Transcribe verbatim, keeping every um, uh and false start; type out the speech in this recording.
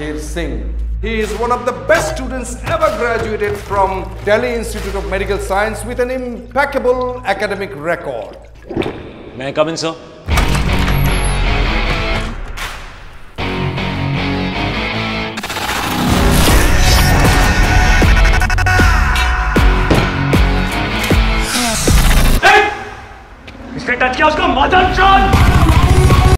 Makhir Singh. He is one of the best students ever graduated from Delhi Institute of Medical Science with an impeccable academic record. May I come in, sir? इसने touch किया उसको mother चोद!